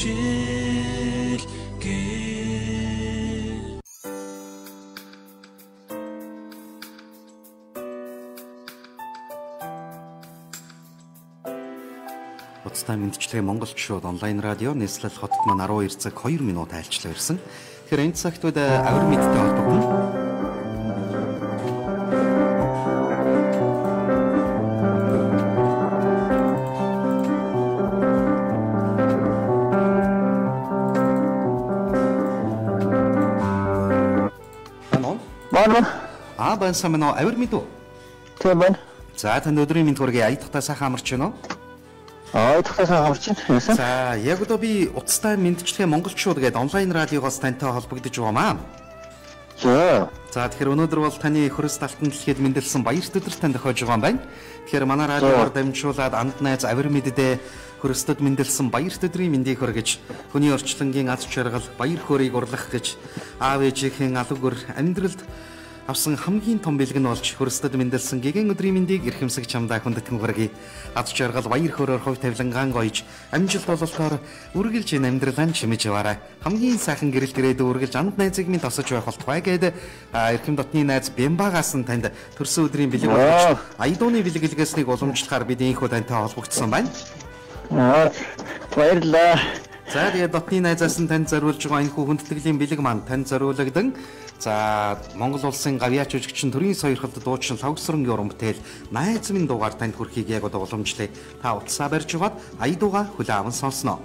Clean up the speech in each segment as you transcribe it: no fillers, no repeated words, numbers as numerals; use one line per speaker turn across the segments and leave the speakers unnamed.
Уцтай мэдчилгээ монголчууд онлайн радио нийслэл хотод маань 12 цаг 2 минут айлчлаа ирсэн. Тэгэхээр энэ цагт үед авир мэдтэй холбогдно. Бан самно авир мэдүү.
Тийм байна.
За танд өдрийн мэнд хүргэе. Аятахтаа сайхан амарч байна уу?
Аятахтаа сайхан амарч байна.
За яг одоо би уцтай мэдчилгээ монголчууд гэдэг онлайн радиогоос тантай холбогдож байгаамаа. За тэгэхээр өнөөдөр бол таны хөрс талтан дэлхийд мэндэлсэн баярт өдөр танд тохиож байгаа юм байна. Тэгэхээр манай радиоор дамжуулаад анд найз авир мэддээ хөрсtöд мэндэлсэн баярт өдрийн мэндийг хүргэж хүний орчлонгийн аз жаргал баяр хөөргийг урлах гэж аав ээжийнхэн алгуур амьдралд авсан хамгийн том бэлэг нь болж хөрсtöд мэндэлсэн гэгэн өдрийн мэндийг эрхэмсэг чамдаа хүндэтгэн хүргэе. Аз жаргал баяр хөөрөөр хувь тавилангаан гоёж амжилт бололтоор үргэлж энэ амьдралаа чимэж яваарай. Хамгийн сайхан гэрэл гэрээд үргэлж анд найзыг минь тосож байх болтугай гэдэг эрхэм дотны найз Бямбагаас нь танд төрсөн өдрийн бэлэг болгож аядууны бэлгэлгээснийг уламжлахаар бид инхүү тантай холбогдсон байна.
Баярлалаа.
За тэгээд дотны найзаас нь танд зориулж байгаа энэ хүндэтгэлийн бэлэг маань танд зориулагдсан. За Монгол улсын гавьяач жүжигчин төрийн сойрхолд дуучин Лавгсрын уран бүтээл найз минь дуугаар танд хүрэхийг яг одоо уламжлая. Та утсаа барьж угаад аядууга хүлээн аван сонсноо.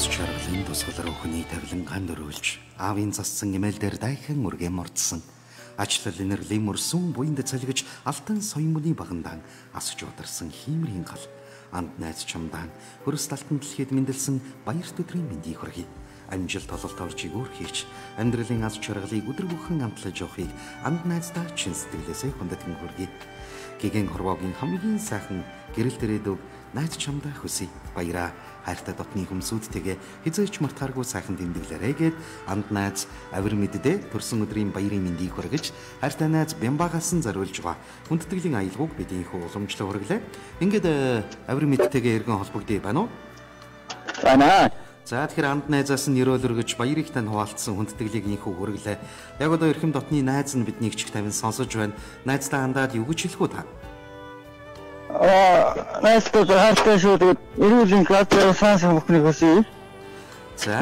жаргалын тусгал руу хүний тавилан ганд өрөөлж, аавын зассан эмээлдэр дайхан үргэн мордсон. Ачлал энерлийн мөрсөн буйнд цалгиж алтан соёмны багандаан асж ударсан хиймрийн гал. Анд найз чамдаан хөрс талтан дэлхийд мэндэлсэн баярт өдрийн мэндийг хүргэе. Амжилт тололт оржиг өөрхийч амьдралын аз жаргалыг өдөр бүхэн амтлаж явахыг анд найздаа чин сэтгэлээсээ хүндэтгэн хүргэе. Гэгэн хорвоогийн хамгийн сайхан гэрэл дээрээдүг найз чамдаа хүсье. Баяраа хайртай дотны хүмсүүдтэйгээ хизээч мартааргүй сайхан тэмдэглээрэй гэд анд найз авир мэддээ төрсөн өдрийн баярын мэндийг хүргэж хайртай найз Бямбагасан зориулж байгаа хүндтгэлийн аялгауг бидийнхүү уламжлал хүргэлээ. Ингээд авир мэдтэйгээ эргэн холбогдъё байна уу?
Байна.
За тэгэхээр анд найзаас нь өрөөл өргөж баярыг тань хуваалцсан хүндэтгэлийг инхүү хүргэлээ. Яг одоо эрхэм дотны найз нь биднийг ч их тавин сонсож байна. Найздаа хандаад юу гэж хэлэх үү та?
Найздаа хайртай шүү. Тэгээд эрүүлийн газар сансан бүхнийг хүсье.
За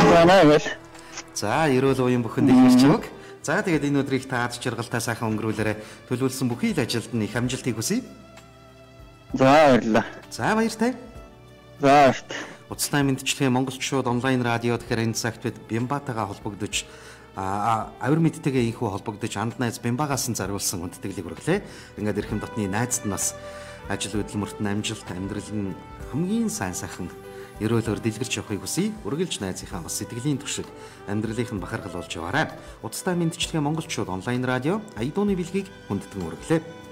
эрүүл уян бүхэнд их хэрч өг. За тэгээд энэ өдрийг та аз жаргалтай сайхан өнгөрүүлээрэй. Төлөвлөсөн бүхий л ажилд нь их амжилтыг хүсье.
За баярлалаа.
За баяртай.
За
Уцтай мэдчилгээ Монголчууд онлайн радио тэгэхээр энэ цагт бид Бямбатайгаа холбогдож авир мэдтэйгээ инхүү холбогдож анд найз Бямбагаас нь зориулсан хүндэтгэлийг хүргэлээ. Ингээд эрхэм дотны найзд нь бас ажил хөдөлмөрт амжилт амьдрал нь хамгийн сайн сайхан ерөөлөөр дэлгэрч явахыг хүсье. Үргэлж найзынхаа бас сэтгэлийн түвшиг амьдралынх нь бахархал болж яваарай. Уцтай мэдчилгээ Монголчууд онлайн радио Аяа дууны бэлгийг хүндэтгэн хүргэлээ.